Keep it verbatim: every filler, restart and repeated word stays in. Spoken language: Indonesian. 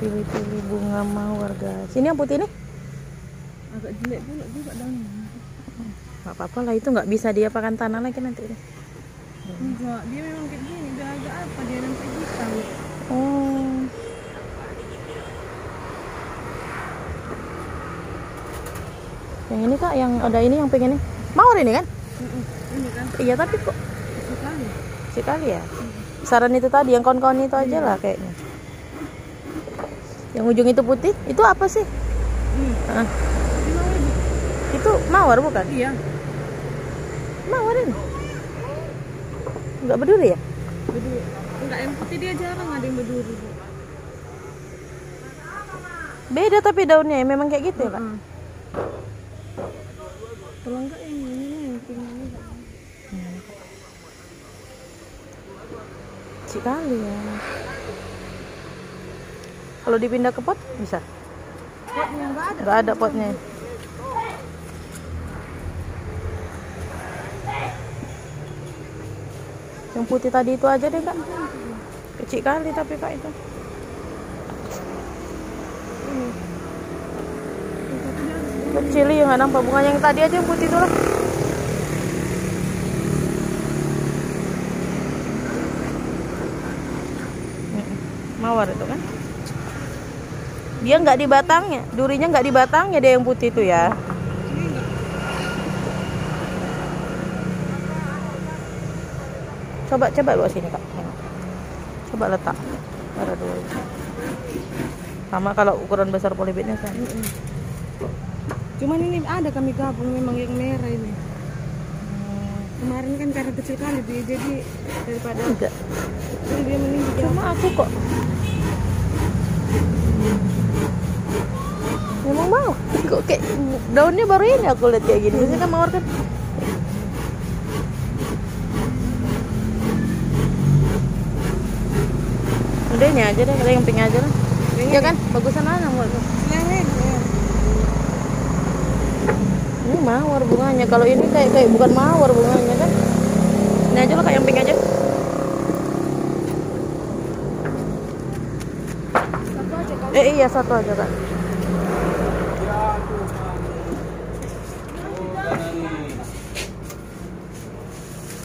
Pilih-pilih bunga mawar guys. Ini yang putih nih? Agak jelek pula juga daunnya. Gak apa-apa lah, itu nggak bisa dia pakan tanah lagi nanti. Enggak, dia memang kayak gini. Udah agak apa dia nanti hitam. Oh. Yang ini kak, yang ada ini yang pengen nih. Mawar ini kan? Mm-mm. Ini kan Iya tapi kok sekali. sekali ya. Saran itu tadi yang kawan-kawan itu aja lah kayaknya. Yang ujung itu putih, itu apa sih? Hmm. Ah, Ini mawar, Bu. itu mawar bukan? Iya. Mawar ini. Enggak berduri ya? Berduri. Enggak, yang putih dia jarang ada yang berduri, Bu. Beda tapi daunnya ya, memang kayak gitu ya kak? Mm-mm. Kalau enggak yang ini yang pink ini. Hmm. Sekali ya. Kalau dipindah ke pot bisa? Potnya enggak ada. Enggak ada potnya. Yang putih tadi itu aja deh kak. Kecil kali tapi kak itu. Ini. Kecil ya, nggak nampak bunga yang tadi aja yang putih itu lah. Mawar itu kan. Dia nggak di batangnya, durinya nggak di batangnya, dia yang putih itu ya. Coba coba bawa sini kak. Coba letak. Ada dua. Sama kalau ukuran besar polybitnya kan. Mm-mm. Cuman ini ada kami gabung memang yang merah ini. Kemarin kan karena kecil kali dia, jadi daripada Enggak. jadi dia meninggal. Cuma aku kok. Memang mau. Kok kayak daunnya baru ini aku lihat kayak gini. Biasanya kan mawar kan. Udahnya aja deh, ada yang pink aja lah. Ya kan, bagusan mana buat tuh. Selain ya. Ini mawar bunganya. Kalau ini kayak kayak bukan mawar bunganya kan. Ini aja lah kayak yang pink aja. Satu aja kan. Eh iya satu aja kak.